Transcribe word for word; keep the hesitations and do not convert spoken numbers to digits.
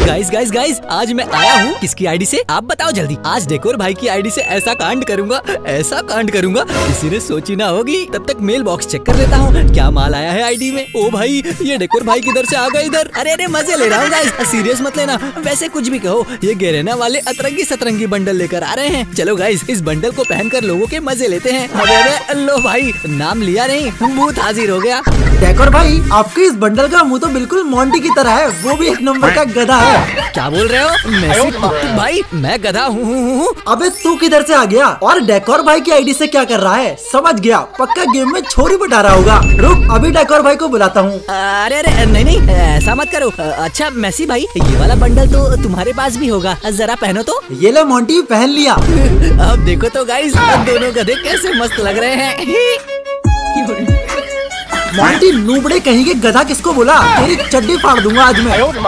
Guys guys guys आज मैं आया हूँ किसकी आईडी से, आप बताओ जल्दी। आज डेकोर भाई की आईडी से ऐसा कांड करूंगा, ऐसा कांड करूंगा किसी ने सोची ना होगी। तब तक मेल बॉक्स चेक कर लेता हूँ क्या माल आया है आईडी में। ओ भाई ये डेकोर भाई किधर से आ गए इधर। अरे अरे मजे ले रहा हूँ गाइस, सीरियस मत लेना। वैसे कुछ भी कहो, ये गेरेना वाले अतरंगी सतरंगी बंडल लेकर आ रहे हैं। चलो गाइस इस बंडल को पहनकर लोगों के मजे लेते हैं। अरे अरे लो भाई, नाम लिया नहीं, मुँह हाजिर हो गया। डेकोर भाई आपके इस बंडल का मुंह तो बिल्कुल मोंटी की तरह है, वो भी एक नंबर का गधा है। क्या बोल रहे हो मेसी टुकटुक भाई, मैं गधा हूँ? अबे तू किधर से आ गया और डेकोर भाई की आईडी से क्या कर रहा है? समझ गया, पक्का गेम में छोरी बटा रहा होगा। रुक अभी डेकोर भाई को बुलाता हूँ। अरे अरे नहीं नहीं ऐसा मत करो। अच्छा मेसी भाई ये वाला बंडल तो तुम्हारे पास भी होगा, जरा पहनो तो। ये ले मोंटी पहन लिया। अब देखो तो गाइस दोनों गधे कैसे मस्त लग रहे हैं। मोंटी नूबड़े कहीं के गधा किसको बोला, तेरी चड्डी फाड़ दूंगा आज मैं।